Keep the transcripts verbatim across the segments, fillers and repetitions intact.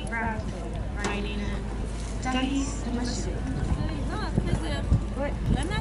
Bravo. Raylene. Dahis Damascus. Ouais, la natte.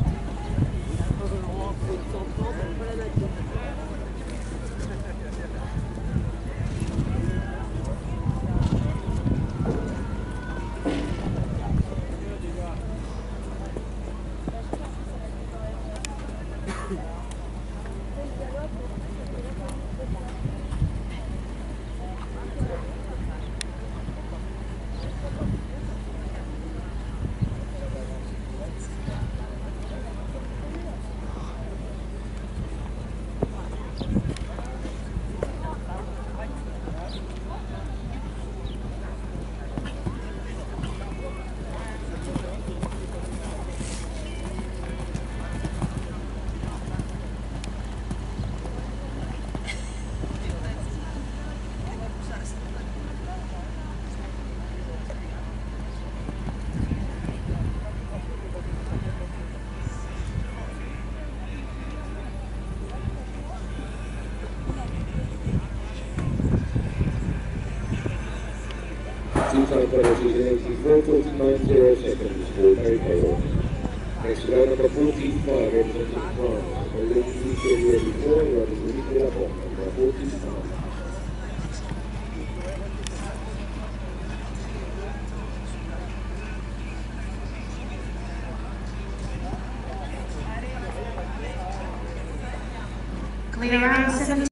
Seems like what it is, he's four forty-nine zero seconds for Mary Taylor. Next to round number forty-five, representing France. Holding the series before, running the lead up on number forty-five. Clear around seventeen.